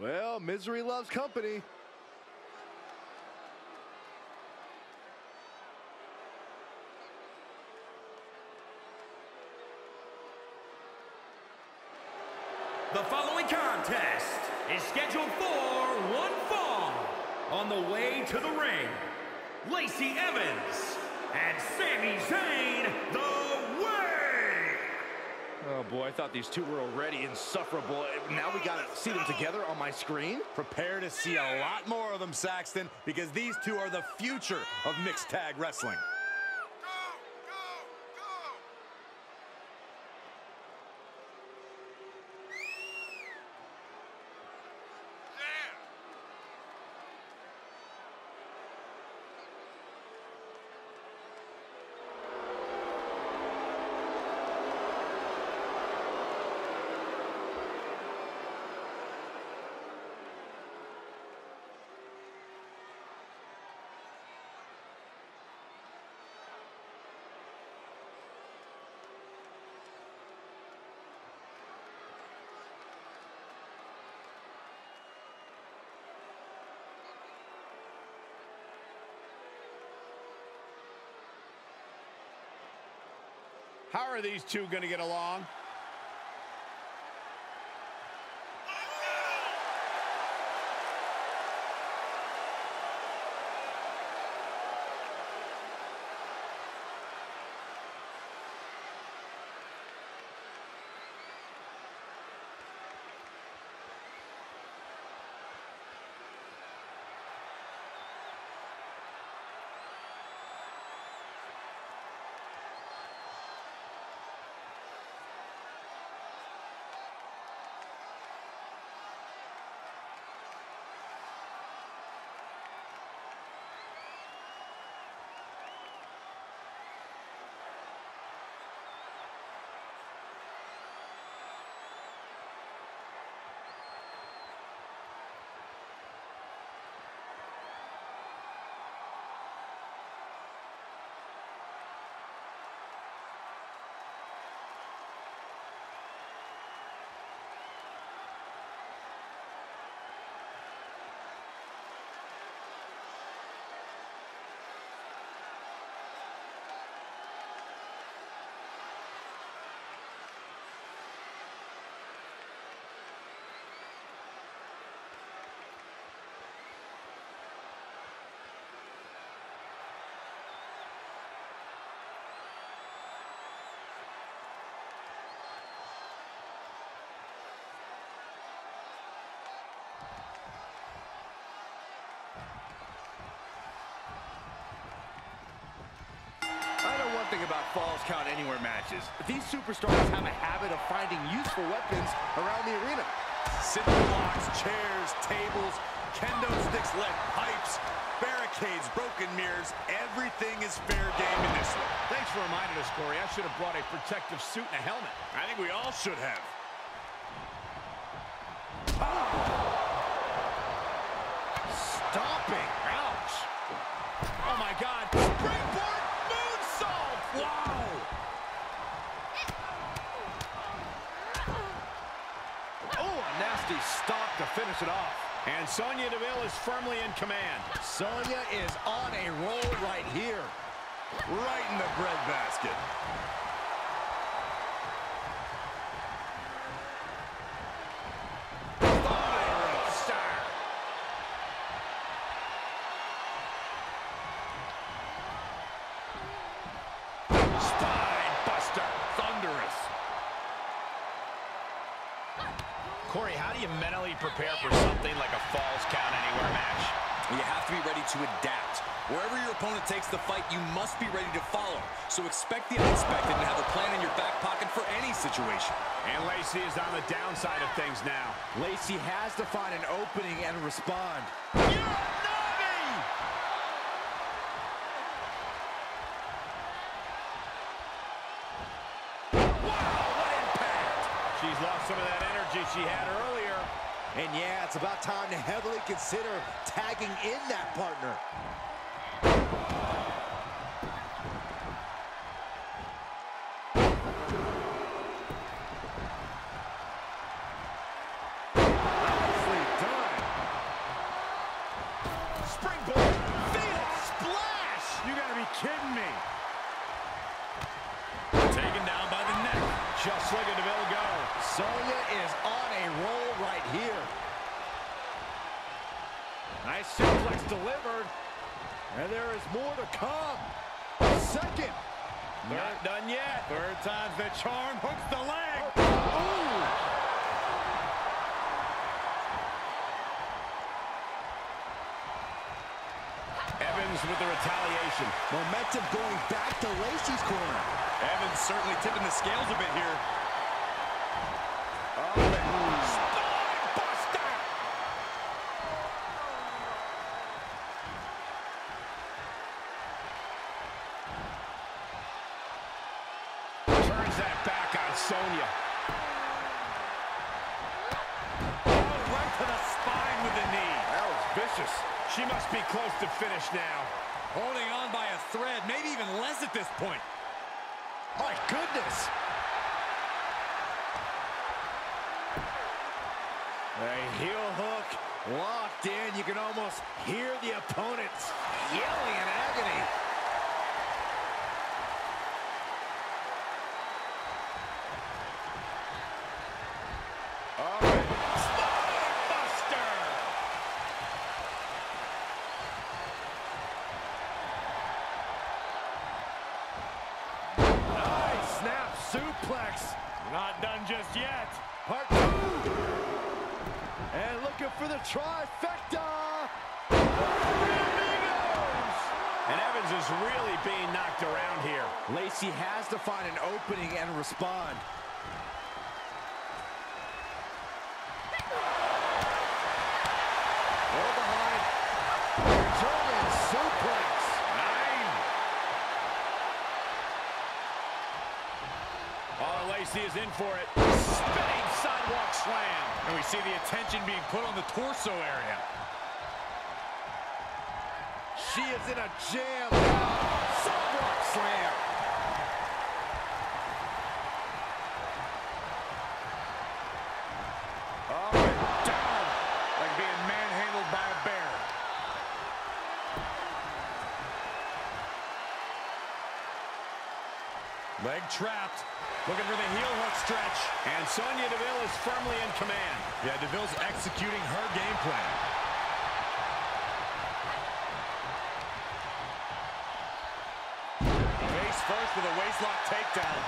Well, misery loves company. The following contest is scheduled for one fall. On the way to the ring, Lacey Evans and Sami Zayn, the Way! Oh boy, I thought these two were already insufferable. Now we gotta see them together on my screen? Prepare to see a lot more of them, Saxton, because these two are the future of mixed tag wrestling. How are these two going to get along? Thing about Falls Count Anywhere matches. These superstars have a habit of finding useful weapons around the arena. Cinder blocks, chairs, tables, kendo sticks, lead pipes, barricades, broken mirrors. Everything is fair game in this one. Thanks for reminding us, Corey. I should have brought a protective suit and a helmet. I think we all should have. Stomping. Ouch. Oh, my God. Springboard moonsault. Wow. Oh, a nasty stomp to finish it off. And Sonya Deville is firmly in command. Sonya is on a roll right here. Right in the breadbasket. Corey, how do you mentally prepare for something like a Falls Count Anywhere match? You have to be ready to adapt. Wherever your opponent takes the fight, you must be ready to follow. So expect the unexpected and have a plan in your back pocket for any situation. And Lacey is on the downside of things now. Lacey has to find an opening and respond. She's lost some of that energy she had earlier. And yeah, it's about time to heavily consider tagging in that partner. Nicely done. Nice suplex delivered. And there is more to come. Second. Not done yet. Third time's the charm. Hooks the leg. Evans with the retaliation. Momentum going back to Lacey's corner. Evans certainly tipping the scales a bit here. Turns that back on Sonya. Right to the spine with the knee. That was vicious. She must be close to finish now. Holding on by a thread, maybe even less at this point. My goodness. A heel hook locked in. You can almost hear the opponents yelling in agony. Suplex. Not done just yet. Part two. And looking for the trifecta. And Evans is really being knocked around here. Lacey has to find an opening and respond. Go behind. German suplex. Lacey is in for it. Spinning sidewalk slam. And we see the attention being put on the torso area. She is in a jam. Sidewalk slam. Up and down. Like being manhandled by a bear. Leg trapped. Looking for the heel hook stretch. And Sonya Deville is firmly in command. Yeah, Deville's executing her game plan. Face first with a waistlock takedown.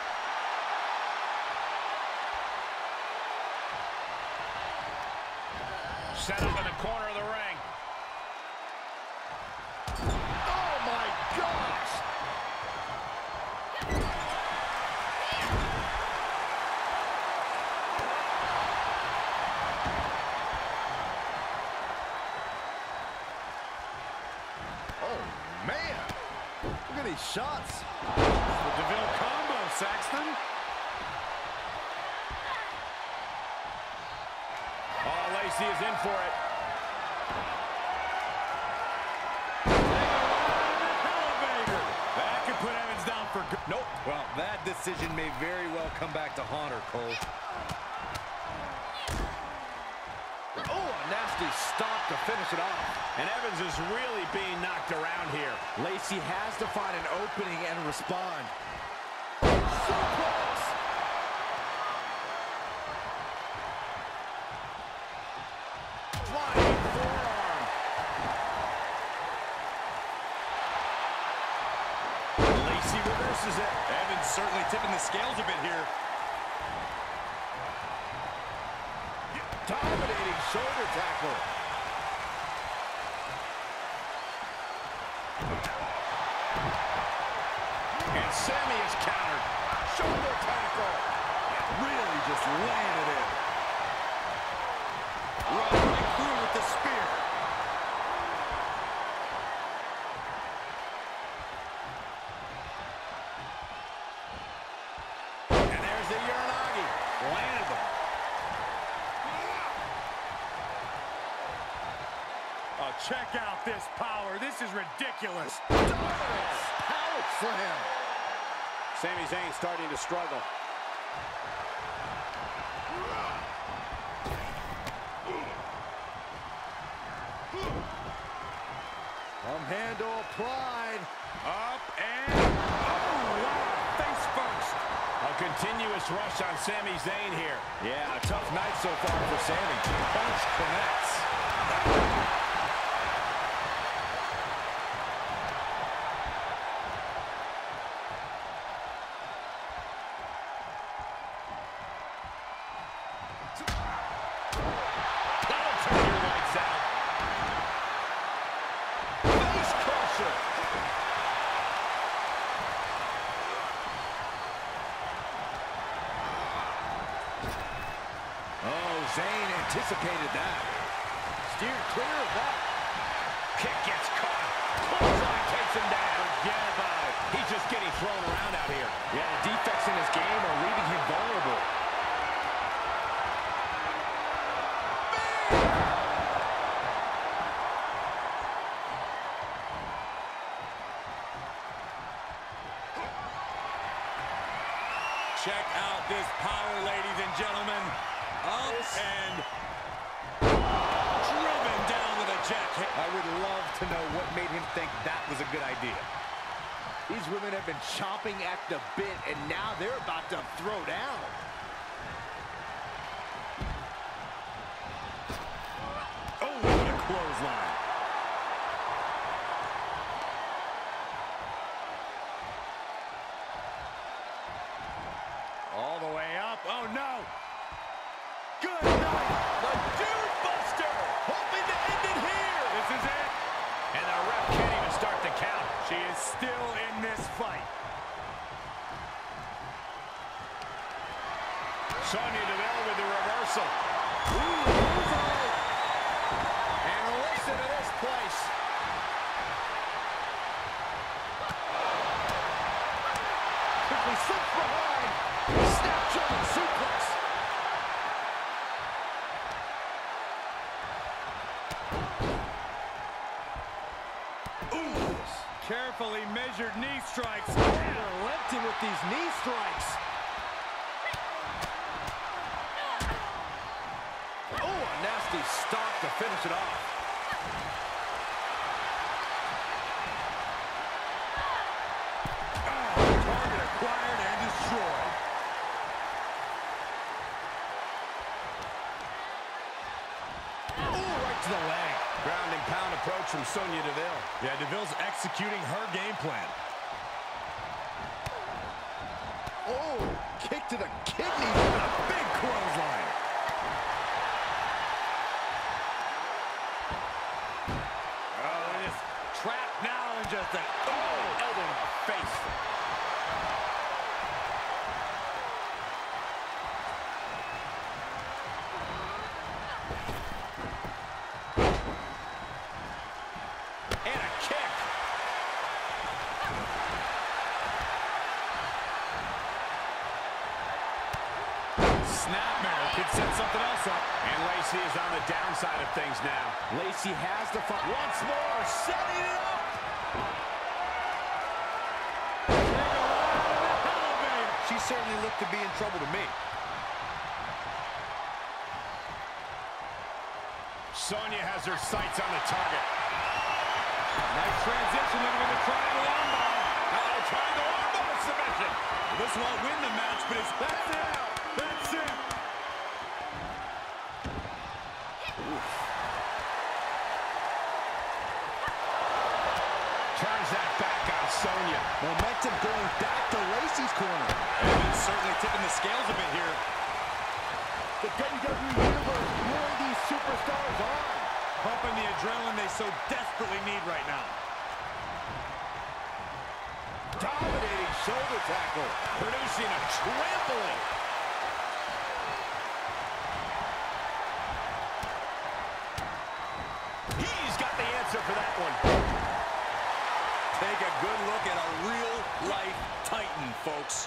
Set up in the corner of the ring. Oh my gosh! Man, look at these shots. The Deville combo, Saxton. Oh, Lacey is in for it. Elevator. That could put Evans down for good. Nope. Well, that decision may very well come back to haunt her, Cole. Oh, a nasty stop to finish it off. And Evans is really being knocked around here. Lacey has to find an opening and respond. Suplex! Flying forearm. Lacey reverses it. Evans certainly tipping the scales a bit here. Dominating shoulder tackle. And Sami is countered. Shoulder tackle. Really just laying it in. Right through with the spear. And there's the Uranagi. Landed them. Oh, check out this power. This is ridiculous. Dominance. Power slam. Sami Zayn starting to struggle. Handle applied. Up and... Oh, wow. Face first. A continuous rush on Sami Zayn here. Yeah, a tough night so far for Sami. Punch connects. steered clear of that. Kick gets caught. Clothesline takes him down. Forget about it. He's just getting thrown around out here. Yeah, the defects in his game are leaving him vulnerable. Check out this power, ladies and gentlemen. Up and driven down with a jackhammer. I would love to know what made him think that was a good idea. These women have been chomping at the bit, and now they're about to throw down. Oh, what a clothesline. All the way up. Oh, no. Good night. The Dude Buster, hoping to end it here. This is it. And the ref can't even start the count. She is still in this fight. Sonya Deville with the reversal. And listen to this place. Quickly slips behind. Snap German suplex. Ooh. Carefully measured knee strikes. Relenting with these knee strikes. Oh, a nasty stop to finish it off. Target acquired and destroyed. Oh, right to the leg. Ground and pound approach from Sonya Deville. Yeah, Deville's executing her game plan. Oh, kick to the kidneys with a big clothesline. Oh, it is trapped now and just a Elbow in the face. And a kick. snapmare. Could set something else up. And Lacey is on the downside of things now. Lacey has the fight. Once more, setting it up. She certainly looked to be in trouble to me. Sonya has her sights on the target. Nice transition into the triangle armbar. Triangle armbar submission. This won't win the match, but it's that's it. That's it. Turns that back on Sonya. Momentum going back to Lacey's corner. Evans certainly tipping the scales a bit here. The WWE Universe luring these superstars on. Pumping the adrenaline they so desperately need right now. Dominating shoulder tackle. Producing a trampling. He's got the answer for that one. Take a good look at a real-life Titan, folks.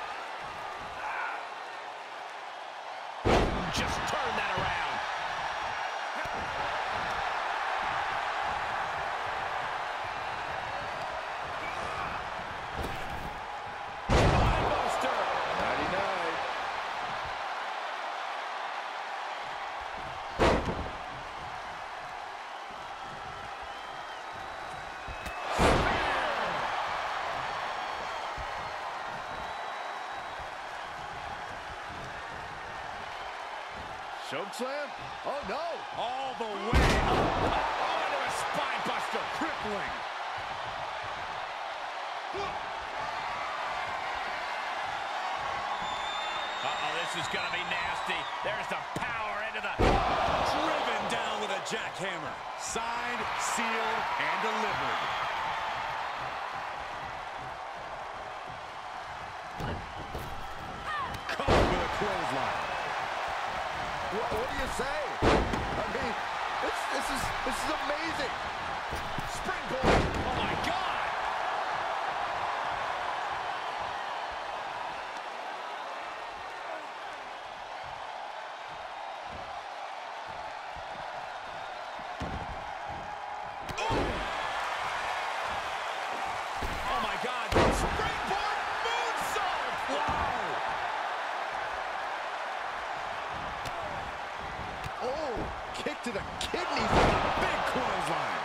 Just turn that around. Buster. 99. Choke slam? Oh, no. All the way. Oh, into a spine buster. Crippling. Uh-oh, this is going to be nasty. There's the power into the... Driven down with a jackhammer. Signed, sealed, and delivered. Covered with a clothesline. What do you say? I mean, This is amazing. Springboard. Oh my God. Oh my God. Springboard moonsault. Wow. Oh, kick to the kidneys with a big clothesline.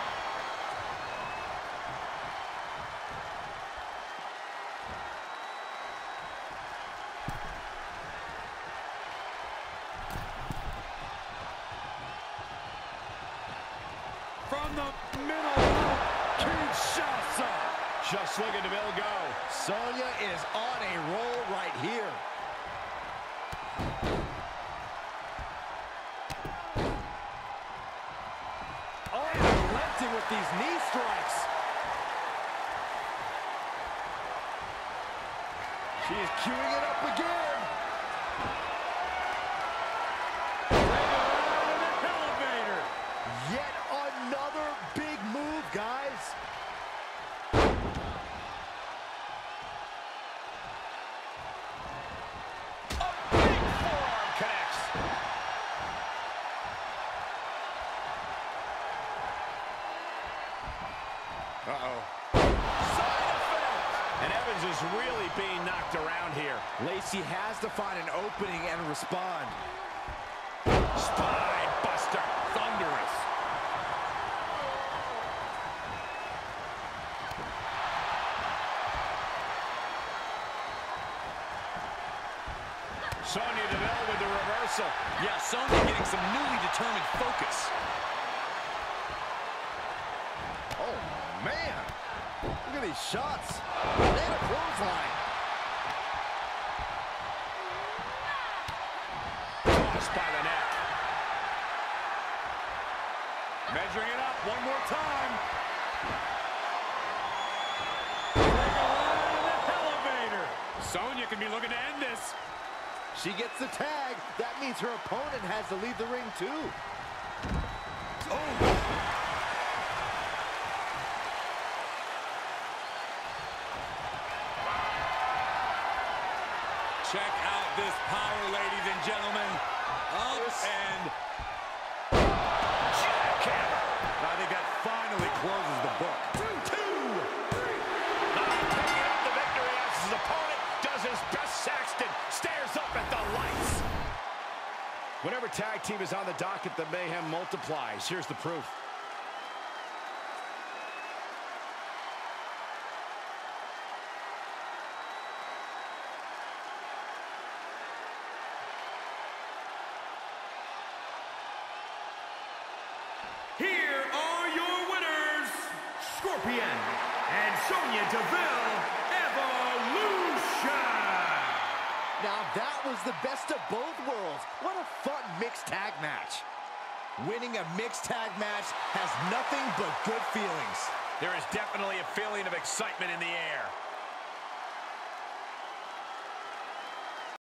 From the middle, Kinshasa. Just look at Deville go. Sonya is on a roll right here. Unrelenting with these knee strikes. She is queuing it up again. Elevator. Yet another big move, guys. A big forearm connects. Uh-oh. Side effect. And Evans is really being knocked around here. Lacey has to find an opening and respond. Spine buster. Thunderous. Sonya Deville with the reversal. Yeah, Sonya getting some newly determined focus. Oh, man. Look at these shots. And a clothesline. Tossed by the neck. Measuring it up one more time. Elevator. Sonya can be looking to end this. She gets the tag. That means her opponent has to leave the ring, too. Oh. Check out this power, ladies and gentlemen. Up and Jackhammer. I think that finally closes the book. 2, 3. Picking up the victory as his opponent does his best. Saxton stares up at the lights. Whenever tag team is on the docket, the mayhem multiplies. Here's the proof. Here are your winners, Scorpion and Sonya Deville Evolution. Now that was the best of both worlds. What a fun mixed tag match. Winning a mixed tag match has nothing but good feelings. There is definitely a feeling of excitement in the air.